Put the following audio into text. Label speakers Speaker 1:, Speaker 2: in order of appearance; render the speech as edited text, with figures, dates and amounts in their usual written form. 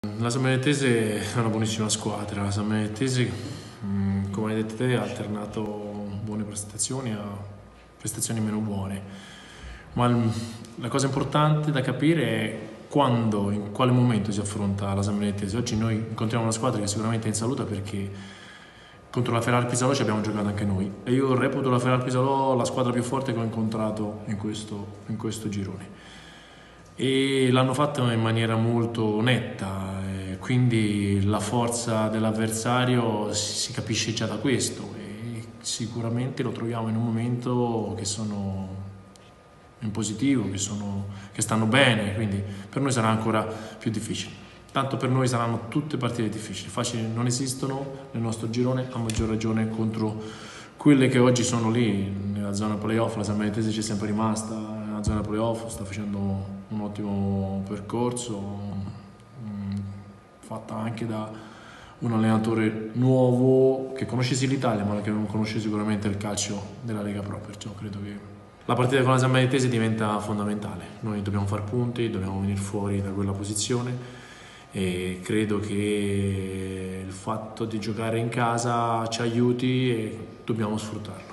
Speaker 1: La Sammarinese è una buonissima squadra. La Sammarinese, come hai detto te, ha alternato buone prestazioni a prestazioni meno buone. Ma la cosa importante da capire è quando, in quale momento si affronta la Sammarinese. Oggi noi incontriamo una squadra che sicuramente è in salute perché contro la Ferrari Pisalò ci abbiamo giocato anche noi. E io reputo la Ferrari Pisalò la squadra più forte che ho incontrato in questo girone. E l'hanno fatto in maniera molto netta, quindi la forza dell'avversario si capisce già da questo e sicuramente lo troviamo in un momento che sono in positivo, che stanno bene, quindi per noi sarà ancora più difficile. Tanto per noi saranno tutte partite difficili, facili non esistono nel nostro girone, a maggior ragione contro quelle che oggi sono lì nella zona playoff. La Sammarinese ci è sempre rimasta nella zona playoff, sta facendo un ottimo percorso, fatta anche da un allenatore nuovo che conosce sì l'Italia ma che non conosce sicuramente il calcio della Lega Pro, perciò credo che la partita con la Sammarinese diventa fondamentale. Noi dobbiamo fare punti, dobbiamo venire fuori da quella posizione e credo che il fatto di giocare in casa ci aiuti e dobbiamo sfruttarlo.